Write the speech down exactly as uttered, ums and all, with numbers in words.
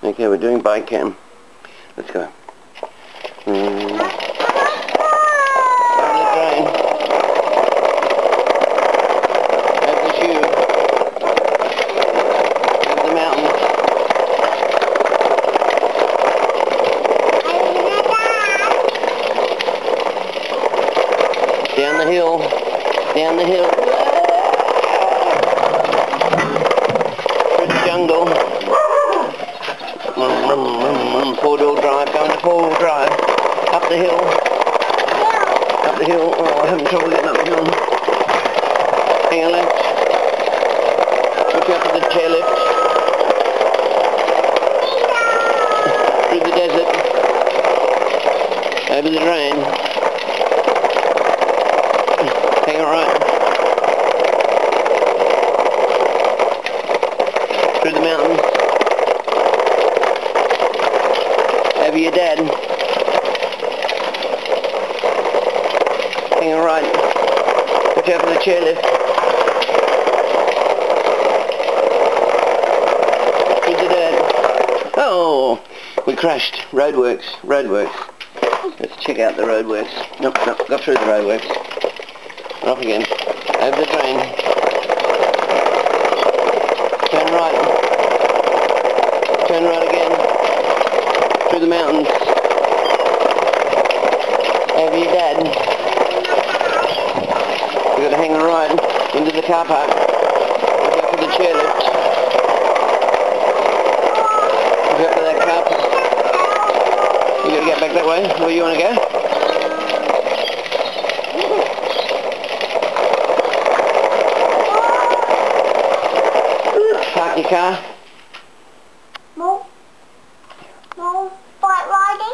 Okay, we're doing bikecam. Let's go. Mm. Over the drain. Over the shoe. Over the mountain. Down the hill. Down the hill. Through the jungle. Four-wheel drive, going to four-wheel drive. Up the hill. Up the hill. Oh, I'm having trouble getting up the hill. Hang on left. Look out for the chairlift. Through the desert. Over the drain. Hang on right. Through the mountains. Over your dad. Hang on right. Watch out for the chairlift. Through the dad. Oh! We crashed. Roadworks. Roadworks. Let's check out the roadworks. Nope, nope. Got through the roadworks. We're off again. Over the drain. Turn right. Turn right again. Through the mountains. Over your dad. We've got to hang a right into the car park. Look out for the chairlift. Look out for that car park. You got to get back that way. Where you want to go? Park your car. More, more bike riding.